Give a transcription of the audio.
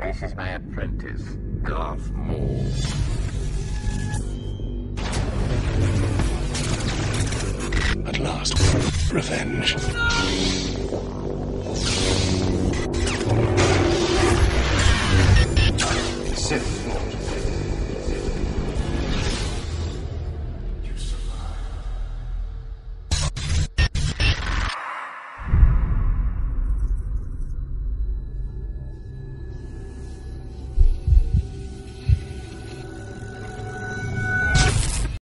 This is my apprentice, Darth Maul. At last, revenge.